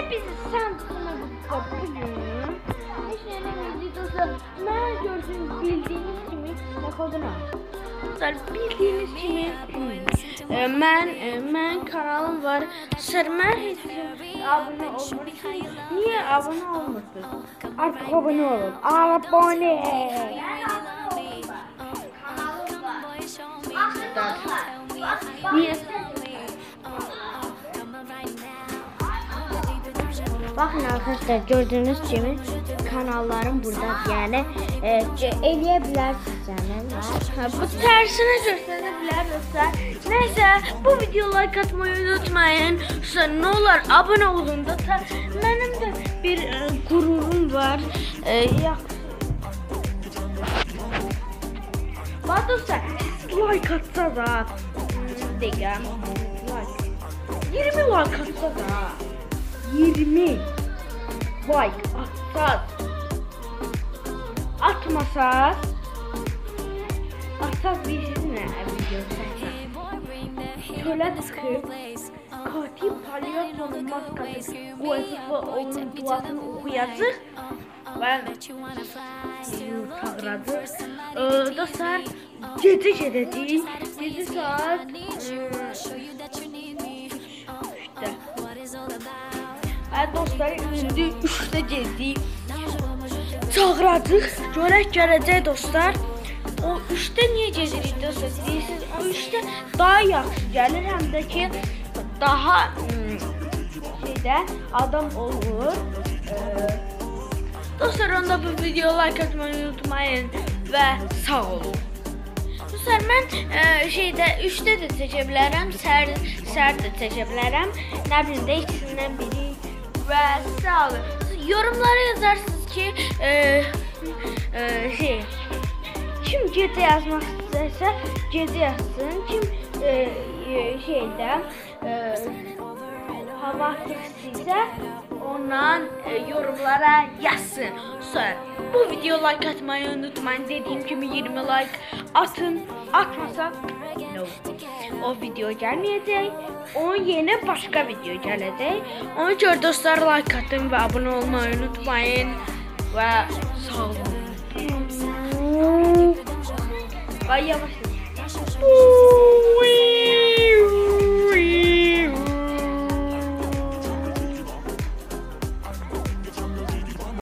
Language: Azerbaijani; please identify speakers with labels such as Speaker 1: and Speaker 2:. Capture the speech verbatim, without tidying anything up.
Speaker 1: Hepinize sen tutma bugün. Neşelenemiz dostlar. Ben gördüğünüz bildiğiniz gibi Nakoduna. Dostlar bildiğiniz gibi e, ben e, ben kanalım var. Sırmen hiç abone olmuyorsunuz. Niye abone olmuyorsunuz? Artık abone olun. Abone. Niye? Bakın arkadaşlar gördüğünüz gibi kanallarım burada yani e, eleyebilirsiniz yani. Bu tersine gösterebilir dostlar. Neyse bu videoya like atmayı unutmayın. Sonra ne olur abone olun da benim de bir e, gururum var. E, ya. Bak dostlar like atsa da diyeceğim. Like. yirmi like atsa da. yirmi like atsak atmasak atsak bir şey ne video şöyle tıkıp katil palyaçonun maskası bu esifı onun duasını okuyacak ve tagradı ee, dostlar gece gece değil yedi saat işte dostlar indi üçte geldi. Çağıracaq. Görək gələcək dostlar. O üçte niye gelirik dostlar? Deyirsiniz o üçte daha yaxşı gəlir həm də ki daha şeydə adam olur. Ee, dostlar onda bu videoya like atmayı unutmayın və sağ olun. Dostlar mən e, şeydə üçte də çəkə bilərəm, sər sər də çəkə bilərəm. Nə bilim də ikisindən biri. Ve sağ olun. Yorumlara yazarsınız ki e, e, şey kim gece yazmak isterse gece yazsın. Kim e, e, şeyden e, hava ise ondan e, yorumlara yazsın. Sonra bu video like atmayı unutmayın. Dediğim gibi yirmi like atın. Atmasak no. O video gelmeyecek. Onun yerine başka video gelecek. Onun için dostlar like atın ve abone olmayı unutmayın. Ve sağ olun. Ve yavaş.